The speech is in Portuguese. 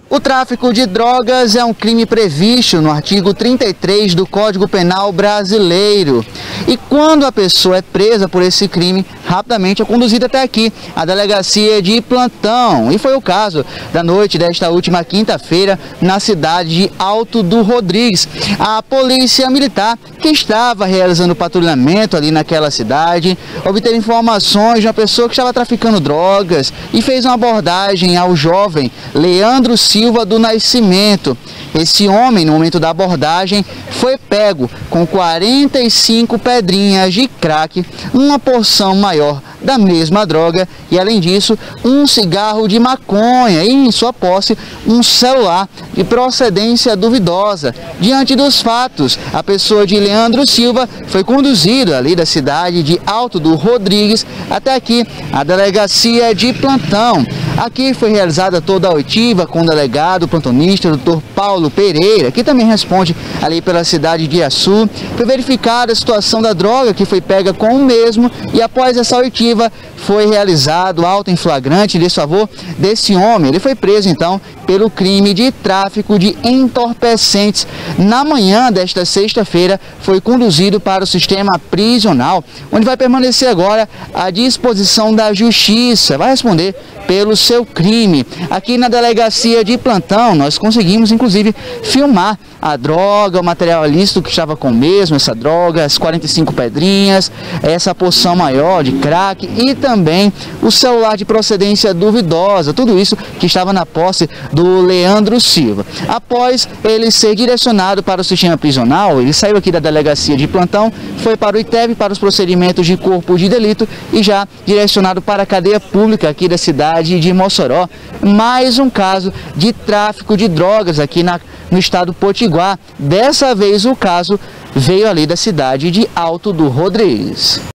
O tráfico de drogas é um crime previsto no artigo 33 do Código Penal brasileiro. E quando a pessoa é presa por esse crime, rapidamente é conduzida até aqui, a delegacia de plantão. E foi o caso da noite desta última quinta-feira na cidade de Alto do Rodrigues. A polícia militar, que estava realizando patrulhamento ali naquela cidade, obteve informações de uma pessoa que estava traficando drogas e fez uma abordagem ao jovem Leandro Silva do Nascimento. Esse homem, no momento da abordagem, foi pego com 45 pedrinhas de crack, uma porção maior da mesma droga e, além disso, um cigarro de maconha e, em sua posse, um celular de procedência duvidosa. Diante dos fatos, a pessoa de Leandro Silva foi conduzida ali da cidade de Alto do Rodrigues até aqui, a delegacia de plantão. Aqui foi realizada toda a oitiva com o delegado plantonista, Dr. Paulo Pereira, que também responde ali pela cidade de Açu. Foi verificada a situação da droga que foi pega com o mesmo e, após essa oitiva, foi realizado auto em flagrante em desfavor desse homem. Ele foi preso então pelo crime de tráfico de entorpecentes. Na manhã desta sexta-feira foi conduzido para o sistema prisional, onde vai permanecer agora à disposição da justiça. Vai responder pelo seu crime. Aqui na delegacia de plantão nós conseguimos inclusive filmar a droga, o material ilícito que estava com o mesmo, essa droga, as 45 pedrinhas, essa porção maior de crack e também o celular de procedência duvidosa, tudo isso que estava na posse do Leandro Silva. Após ele ser direcionado para o sistema prisional, ele saiu aqui da delegacia de plantão, foi para o ITEB para os procedimentos de corpo de delito e já direcionado para a cadeia pública aqui da cidade de Mossoró. Mais um caso de tráfico de drogas aqui no estado Potiguar. Dessa vez o caso veio ali da cidade de Alto do Rodrigues.